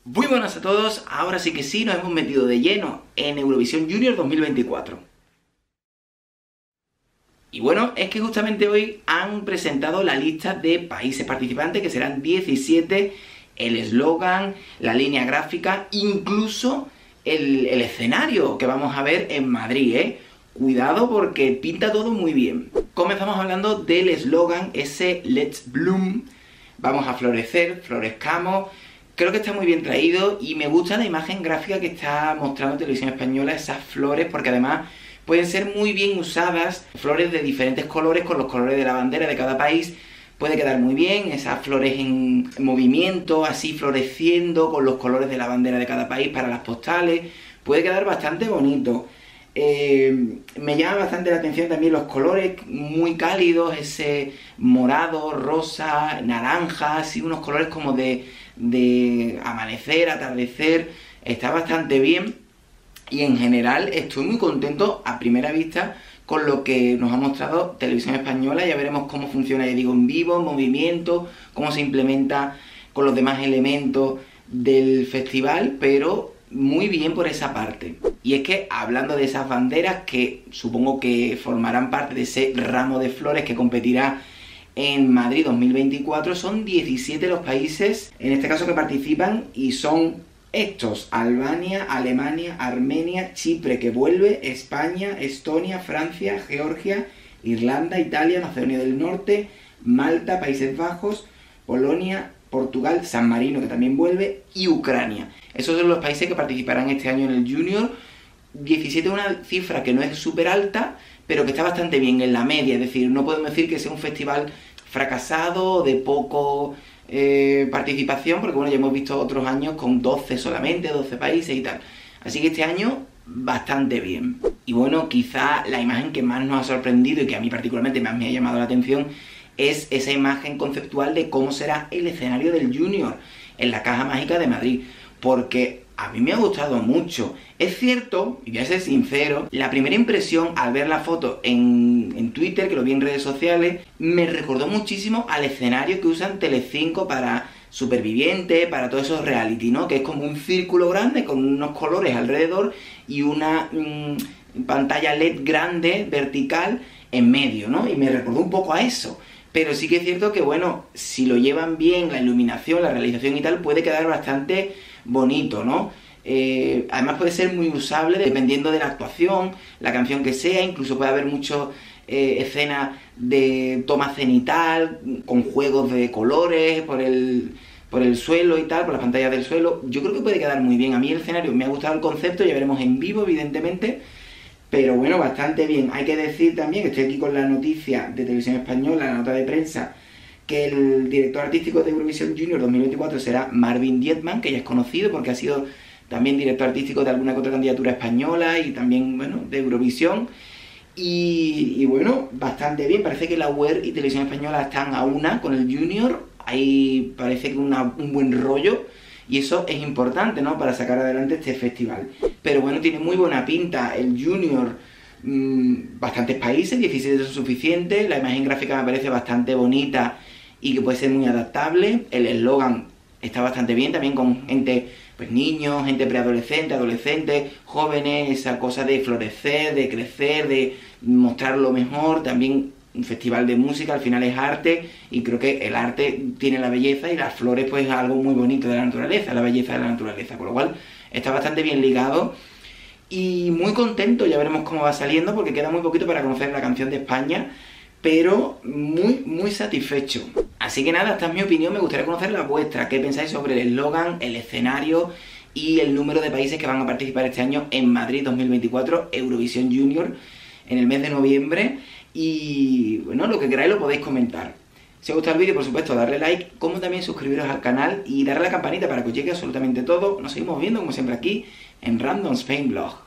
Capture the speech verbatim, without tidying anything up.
Muy buenas a todos, ahora sí que sí, nos hemos metido de lleno en Eurovisión Junior dos mil veinticuatro. Y bueno, es que justamente hoy han presentado la lista de países participantes, que serán diecisiete, el eslogan, la línea gráfica, incluso el, el escenario que vamos a ver en Madrid, ¿eh? Cuidado porque pinta todo muy bien. Comenzamos hablando del eslogan, ese Let's Bloom, vamos a florecer, florezcamos. Creo que está muy bien traído y me gusta la imagen gráfica que está mostrando Televisión Española, esas flores, porque además pueden ser muy bien usadas, flores de diferentes colores con los colores de la bandera de cada país. Puede quedar muy bien, esas flores en movimiento, así floreciendo con los colores de la bandera de cada país para las postales. Puede quedar bastante bonito. Eh, me llama bastante la atención también los colores muy cálidos, ese morado, rosa, naranja, así unos colores como de, de amanecer, atardecer. Está bastante bien y en general estoy muy contento a primera vista con lo que nos ha mostrado Televisión Española. Ya veremos cómo funciona, ya digo, en vivo, en movimiento, cómo se implementa con los demás elementos del festival, pero muy bien por esa parte. Y es que hablando de esas banderas que supongo que formarán parte de ese ramo de flores que competirá en Madrid dos mil veinticuatro, son diecisiete los países en este caso que participan y son estos: Albania, Alemania, Armenia, Chipre que vuelve, España, Estonia, Francia, Georgia, Irlanda, Italia, Macedonia del Norte, Malta, Países Bajos, Polonia, Portugal, San Marino que también vuelve y Ucrania. Esos son los países que participarán este año en el Junior. diecisiete es una cifra que no es súper alta, pero que está bastante bien en la media. Es decir, no podemos decir que sea un festival fracasado, de poco eh, participación, porque bueno, ya hemos visto otros años con doce solamente, doce países y tal. Así que este año bastante bien. Y bueno, quizá la imagen que más nos ha sorprendido y que a mí particularmente más me ha llamado la atención es esa imagen conceptual de cómo será el escenario del Junior en la Caja Mágica de Madrid, porque a mí me ha gustado mucho. Es cierto, y voy a ser sincero, la primera impresión al ver la foto en, en Twitter, que lo vi en redes sociales, me recordó muchísimo al escenario que usan Telecinco para Superviviente, para todos esos reality, ¿no? Que es como un círculo grande con unos colores alrededor y una mmm, pantalla L E D grande, vertical, en medio, ¿no? Y me recordó un poco a eso. Pero sí que es cierto que, bueno, si lo llevan bien, la iluminación, la realización y tal, puede quedar bastante bonito, ¿no? Eh, además puede ser muy usable dependiendo de la actuación, la canción que sea, incluso puede haber muchas eh, escenas de toma cenital, con juegos de colores por el, por el suelo y tal, por las pantallas del suelo. Yo creo que puede quedar muy bien. A mí el escenario me ha gustado el concepto, ya veremos en vivo, evidentemente. Pero bueno, bastante bien. Hay que decir también que estoy aquí con la noticia de Televisión Española, la nota de prensa, que el director artístico de Eurovisión Junior dos mil veinticuatro será Marvin Dietmann, que ya es conocido porque ha sido también director artístico de alguna que otra candidatura española y también, bueno, de Eurovisión. Y, y bueno, bastante bien. Parece que la U E R y Televisión Española están a una con el Junior. Ahí parece que una, un buen rollo. Y eso es importante, ¿no?, para sacar adelante este festival. Pero bueno, tiene muy buena pinta el Junior. Mmm, bastantes países, diecisiete son suficientes. La imagen gráfica me parece bastante bonita y que puede ser muy adaptable. El eslogan está bastante bien, también con gente, pues niños, gente preadolescente, adolescentes, jóvenes, esa cosa de florecer, de crecer, de mostrar lo mejor. También un festival de música, al final es arte, y creo que el arte tiene la belleza y las flores pues es algo muy bonito de la naturaleza, la belleza de la naturaleza, con lo cual está bastante bien ligado y muy contento. Ya veremos cómo va saliendo porque queda muy poquito para conocer la canción de España, pero muy muy satisfecho. Así que nada, esta es mi opinión, me gustaría conocer la vuestra. ¿Qué pensáis sobre el eslogan, el escenario y el número de países que van a participar este año en Madrid dos mil veinticuatro, Eurovisión Junior, en el mes de noviembre? Y bueno, lo que queráis lo podéis comentar. Si os gusta el vídeo, por supuesto, darle like, como también suscribiros al canal y darle a la campanita para que os llegue absolutamente todo. Nos seguimos viendo, como siempre, aquí en Random Spain Blog.